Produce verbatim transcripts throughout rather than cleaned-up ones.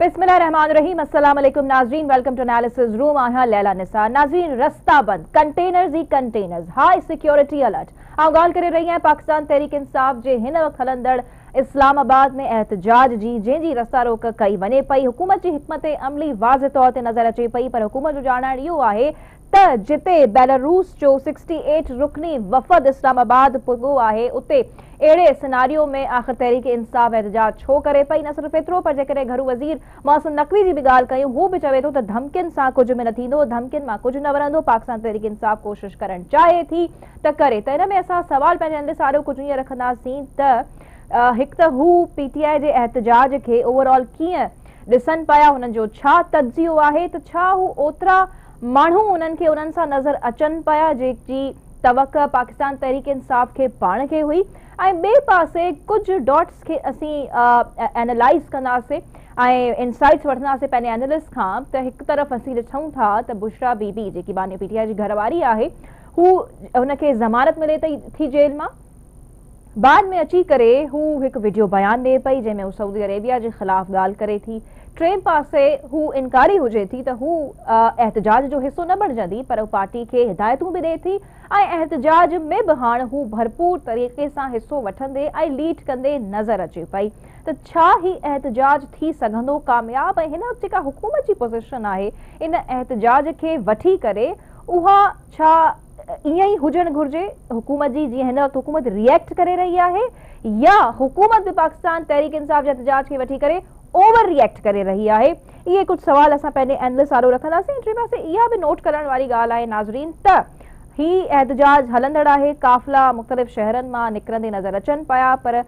बिस्मिल्लाहिर्रहमानिर्रहीम। अस्सलाम वालेकुम नाजरीन, वेलकम टू एनालिसिस रूम। आया लैला निसा नाजरीन, रस्ता बंद, कंटेनर्स ही कंटेनर्स, हाई सिक्योरिटी अलर्ट। आउं ॻाल्हि करे रही आहियां पाकिस्तान तहरीक इंसाफ जे हिन वक़्तु हलंदड़ इस्लामाबाद में एहतजाज जी, जंहिंजी रस्ता रोक कई वञे पई। हुकूमत जी हिकमत अमली वाज़े तौर ते नज़र अचे पई, पर हुकूमत जो ॼाणाइण इहो आहे त जिते बेलारूस जो अड़सठ रुकनी वफ़द इस्लामाबाद पुॻो आहे, उते अहिड़े सिनारियो में आख़िर तहरीक इंसाफ एहतजाज छो करे पई। न सिर्फ़ एतिरो, पर जेकॾहिं घरू वज़ीर मोहसिन नक़वी जी बि ॻाल्हि कयूं, हू बि चवे थो त धमकियुनि सां कुझु बि न थींदो, धमकियुनि मां कुझु न वरंदो। पाकिस्तान तहरीक इंसाफ कोशिशि करणु चाहे थी त करे। त हिन में असां सवाल पंहिंजे अंदरि सारियो कुझु ईअं रखंदासीं त हिकु त हू पीटीआई जे एहतजाज खे ओवरऑल कीअं ॾिसनि पिया, हुननि जो छा तजियो आहे, त छा हू ओतिरा माण्हू उन्हनि खे उन्हनि सां नज़र अचनि पिया जेकी तवक़ा पाकिस्तान तहरीक इंसाफ खे पाण खे हुई। ऐं ॿिए पासे कुझु डॉट्स खे असीं एनालाइज़ कंदासीं ऐं इनसाइट्स वठंदासीं पंहिंजे एनालिस्ट खां। त हिकु तरफ़ असीं ॾिसूं था त बुशरा बीबी जेकी बानी पीटीआई जी घरवारी आहे, हू हुनखे ज़मानत मिले थी थी जेल मां। बाद में अची करे हू हिकु वीडियो बयान ॾिए पई जंहिंमें हू सऊदी अरेबिया जे ख़िलाफ़ ॻाल्हि करे थी। टे पासे हू इनकारी हुजे थी त हू एहतजाज जो हिसो न बणिजंदी, पर हू पार्टी खे हिदायतूं बि ॾिए थी ऐं एहतजाज में बि हाणे हू भरपूर तरीक़े सां हिसो वठंदे ऐं लीड कंदे नज़र अचे पई। त छा ही एहतजाज थी सघंदो कामयाब? ऐं हिन वक़्तु जेका हुकूमत जी पोज़ीशन आहे इन एहतजाज खे वठी करे, उहा छा ईअं ई हुजणु घुरिजे हुकूमत जी जीअं हिन वक़्तु हुकूमत रिएक्ट करे रही आहे, या हुकूमत बि पाकिस्तान तहरीक इंसाफ जे एहतजाज खे वठी करे ओवर रिएक्ट करे रही आहे? इहे कुझु सवाल असां पंहिंजे एनालिस्ट वारो रखंदासीं। टे पासे इहा बि नोट करण वारी ॻाल्हि आहे नाज़रीन त ही एहतजाज हलंदड़ आहे, काफ़िला मुख़्तलिफ़ शहरनि मां निकिरंदे नज़र अचनि पिया, पर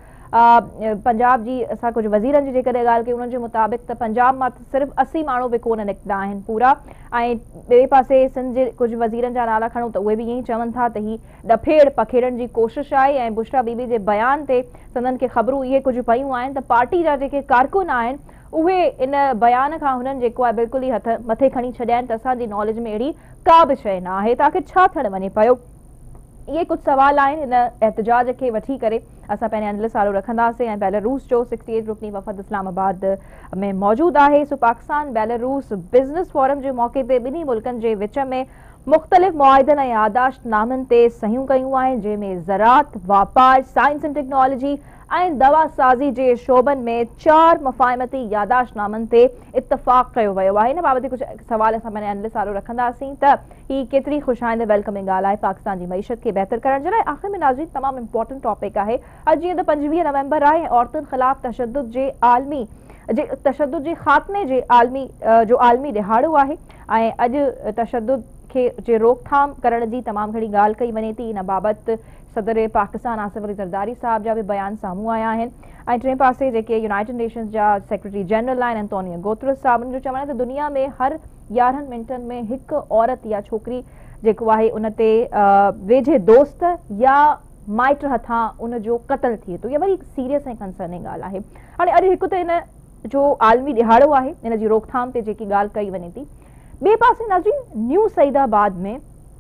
पंजाब जी असां कुझु वज़ीरनि जी जेकॾहिं ॻाल्हि कयूं, उन्हनि जे मुताबिक़ त पंजाब मां सिर्फ़ु असी माण्हू बि कोन निकिता आहिनि पूरा। ऐं ॿिए पासे सिंध जे कुझु वज़ीरनि जा नाला खणूं त उहे बि ईअं ई चवनि था त ही ॾफेड़ पखेड़नि जी कोशिशि आहे। ऐं बुशरा बीबी जे बयान ते संदनि खे ख़बरूं इहे कुझु पयूं आहिनि त पार्टी जा जेके कारकुन आहिनि उहे इन बयान खां हुननि जेको आहे बिल्कुलु ई हथ मथे खणी छॾिया आहिनि त असांजी नॉलेज में अहिड़ी का बि शइ न आहे। त आख़िर छा थियणु वञे पियो? इहे कुझु सवाल आहिनि हिन एहतजाज खे वठी करे। असां पंहिंजे एनालिस्ट वारो रखंदासीं। ऐं बेलारूस जो अड़सठ रुकनी वफ़द इस्लामाबाद में मौजूदु आहे। सो पाकिस्तान बेलारूस बिज़नेस फोरम जे मौक़े ते ॿिन्ही मुल्कनि जे विच में मुख़्तलिफ़ मुआहिदनि ऐं यादाश्तनामनि ते सहियूं कयूं आहिनि, जंहिंमें ज़राअत, वापार, साइंस एंड टेक्नोलॉजी ऐं दवा साज़ी जे शोबनि में चार मुफ़ाहिमती यादाश्तनामनि ते इतफ़ाक़ कयो वियो आहे। हिन बाबति कुझु सवाल असां पंहिंजे एनालिस्ट वारो रखंदासीं त ही केतिरी ख़ुशाइंद वेलकमिंग ॻाल्हि आहे पाकिस्तान जी मईशत खे बहितर करण जे लाइ। आख़िर में नाज़रीन तमामु इम्पोर्टेंट टॉपिक आहे। अॼु जीअं त पंजवीह नवंबर आहे, औरतुनि ख़िलाफ़ तशद्दुद जे आलमी जे तशद्दुद जे ख़ात्मे जे आलमी जो आलमी ॾिहाड़ो आहे। ऐं अॼु तशद्दुद खे जे रोकथाम करण जी तमामु घणी ॻाल्हि कई वञे थी। इन बाबति सदर पाकिस्तान आसिफ अली ज़रदारी साहब जा बि बयान साम्हूं आया आहिनि। ऐं टे पासे जेके यूनाइटेड नेशंस जा सेक्रेटरी जनरल आहिनि एंटोनियो गुतरस साहब, उन्हनि जो चवणु आहे त दुनिया में हर यारहनि मिंटनि में हिकु औरत या छोकिरी जेको आहे उन ते वेझे दोस्त या माइट हथां उन जो क़तल थिए थो। इहा वरी सीरियस ऐं कंसर्निंग ॻाल्हि आहे। हाणे अॼु हिकु त इन जो आलमी ॾिहाड़ो आहे, इन जी रोकथाम ते जेकी ॻाल्हि कई वञे थी। ॿिए पासे नाज़रीन न्यू सईदाबाद में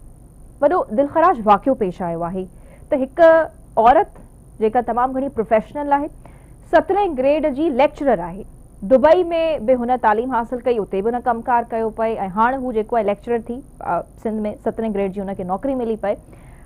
वॾो दिलख़राश वाक़ियो पेश आयो आहे त हिकु औरत जेका तमामु घणी प्रोफेशनल आहे, सत्रहें ग्रेड जी लेक्चरर आहे। दुबई में बि हुन तालीम हासिल कई, उते बि हुन कमकार कयो पए ऐं हाणे हू जेको आहे लेक्चरर थी सिंध में सत्रहें ग्रेड जी हुनखे नौकरी मिली पए।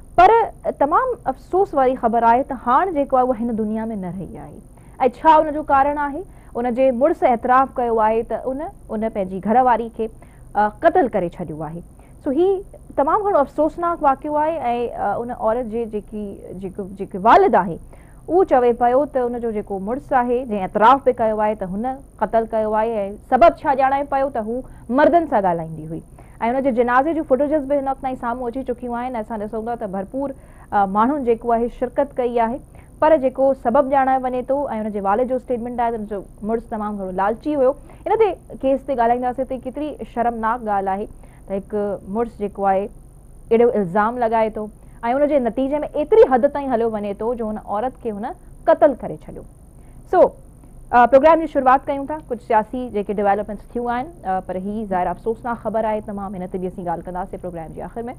पर तमामु अफ़सोस वारी ख़बर आहे त हाणे जेको आहे उहा हिन दुनिया में न रही आहे। ऐं छा हुन जो कारण आहे? उन जे मुड़ुस एतिराफ़ कयो आहे त उन उन पंहिंजी घरवारी खे क़तल करे छॾियो आहे। सो ही तमामु घणो अफ़सोसनाक वाक़ियो आहे। ऐं उन औरत जे जेकी जेको जेके वालिद आहे उहो चवे पियो त उनजो जेको मुड़ुसु आहे जंहिं एतिराफ़ बि कयो आहे त हुन क़तल कयो आहे। ऐं सबबु छा ॼाणाए पियो त हू मर्दनि सां ॻाल्हाईंदी हुई। ऐं हुनजे जनाज़े जूं फुटेजिस बि हिन वक़्तु ताईं साम्हूं अची चुकियूं आहिनि। असां ॾिसूं था त भरपूर माण्हुनि जेको आहे शिरकत कई आहे, पर जेको सबबु ॼाणाए वञे थो ऐं हुनजे वालिद जो स्टेटमेंट आहे त हुनजो मुड़ुसु तमामु घणो लालची हुयो। इन ते केस ते ॻाल्हाईंदासीं त केतिरी शर्मनाक ॻाल्हि आहे त हिकु मुड़ुसु जेको आहे अहिड़ो इल्ज़ाम लॻाए थो ऐं उनजे नतीजे में एतिरी हद ताईं हलियो वञे थो जो हुन औरत खे हुन क़तल करे छॾियो। सो प्रोग्राम जी शुरूआत कयूं था। कुझु सियासी जेके डेवलपमेंट्स थियूं आहिनि, पर ही ज़ाहिर अफ़सोसनाक ख़बर आहे तमामु। हिन ते बि असीं ॻाल्हि कंदासीं प्रोग्राम जे आख़िर में।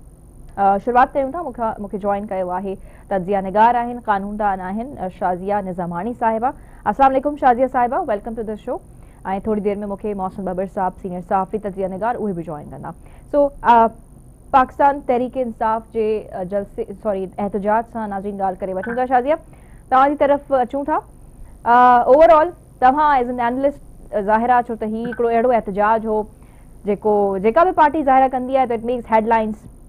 शुरूआत कयूं था। मूंखां मूंखे जॉइन कयो आहे तजिया निगार आहिनि, कानूनदान आहिनि शाज़िया निज़ामानी साहिबा। अस्सलाम वालेकुम शाज़िया साहिबा, वेलकम टू द शो। ऐं थोड़ी देर में मूंखे मौसम बबर साहब सीनियर सहाफ़ी तजिया निगार उहे भी जॉइन कंदा। सो पाकिस्तान तहरीक इंसाफ जे जलसे सॉरी एहतजाज सां नाज़रीन ॻाल्हि करे वठूं था। शाज़िया तव्हांजी तरफ़ अचूं था। ओवरऑल तव्हां एज़ एन एनालिस्ट ज़ाहिरा छो त ही हिकिड़ो अहिड़ो एहतजाज हो जेको जेका बि पार्टी ज़ाहिरा कंदी आहे त इट मेक्स हेडलाइंस